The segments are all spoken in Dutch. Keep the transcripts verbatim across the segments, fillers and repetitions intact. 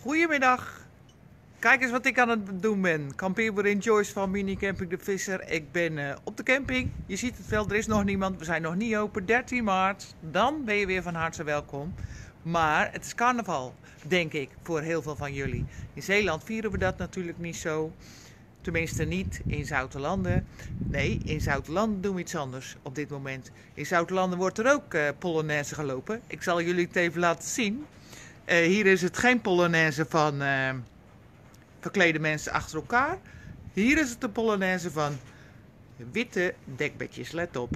Goedemiddag. Kijk eens wat ik aan het doen ben. Kampeerboerin Joyce van Mini Camping De Visser. Ik ben uh, op de camping. Je ziet het wel, er is nog niemand. We zijn nog niet open. dertien maart. Dan ben je weer van harte welkom. Maar het is carnaval, denk ik, voor heel veel van jullie. In Zeeland vieren we dat natuurlijk niet zo. Tenminste niet in Zoutelanden. Nee, in Zoutelanden doen we iets anders op dit moment. In Zoutelanden wordt er ook uh, Polonaise gelopen. Ik zal jullie het even laten zien. Uh, hier is het geen Polonaise van uh, verklede mensen achter elkaar. Hier is het de Polonaise van witte dekbedjes. Let op.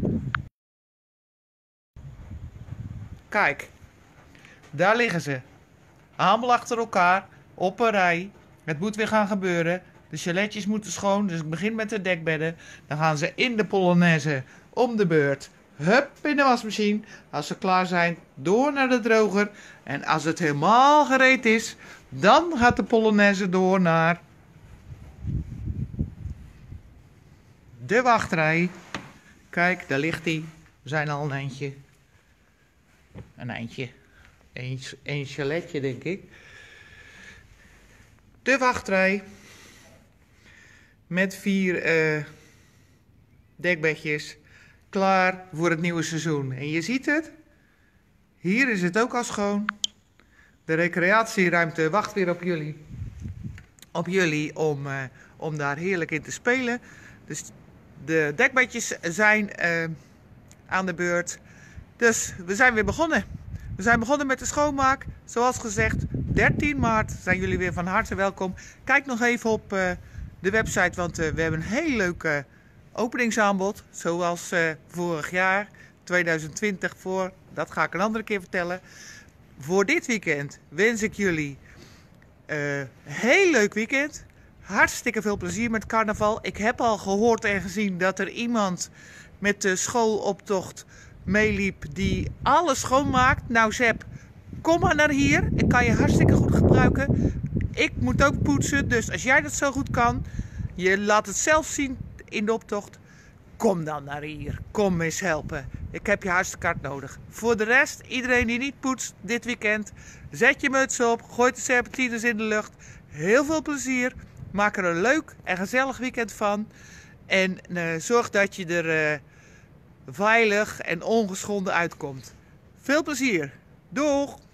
Kijk, daar liggen ze. Allemaal achter elkaar, op een rij. Het moet weer gaan gebeuren. De chaletjes moeten schoon, dus ik begin met de dekbedden. Dan gaan ze in de Polonaise om de beurt. Hup, in de wasmachine. Als ze klaar zijn, door naar de droger. En als het helemaal gereed is, dan gaat de Polonaise door naar de wachtrij. Kijk, daar ligt hij. We zijn al een eindje. Een eindje. Een, een chaletje, denk ik. De wachtrij. Met vier uh, dekbedjes. Klaar voor het nieuwe seizoen. En je ziet het. Hier is het ook al schoon. De recreatieruimte wacht weer op jullie. Op jullie om, uh, om daar heerlijk in te spelen. Dus de dekbedjes zijn uh, aan de beurt. Dus we zijn weer begonnen. We zijn begonnen met de schoonmaak. Zoals gezegd, dertien maart zijn jullie weer van harte welkom. Kijk nog even op uh, de website, want uh, we hebben een heel leuk uh, openingsaanbod. Zoals uh, vorig jaar, tweeduizend twintig, voor, dat ga ik een andere keer vertellen. Voor dit weekend wens ik jullie een uh, heel leuk weekend. Hartstikke veel plezier met carnaval. Ik heb al gehoord en gezien dat er iemand met de schooloptocht meeliep die alles schoonmaakt. Nou Sepp, kom maar naar hier. Ik kan je hartstikke goed gebruiken. Ik moet ook poetsen, dus als jij dat zo goed kan, je laat het zelf zien in de optocht, kom dan naar hier. Kom eens helpen. Ik heb je hartstikke hard nodig. Voor de rest, iedereen die niet poetst dit weekend, zet je muts op, gooi de serpentines in de lucht. Heel veel plezier. Maak er een leuk en gezellig weekend van. En uh, zorg dat je er uh, veilig en ongeschonden uitkomt. Veel plezier. Doeg!